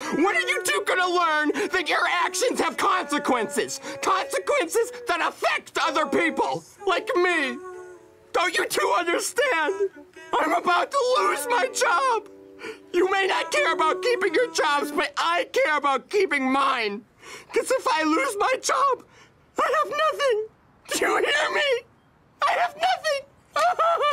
When are you two gonna learn that your actions have consequences? Consequences that affect other people, like me. Don't you two understand? I'm about to lose my job. You may not care about keeping your jobs, but I care about keeping mine. Because if I lose my job, I have nothing. Do you hear me? I have nothing.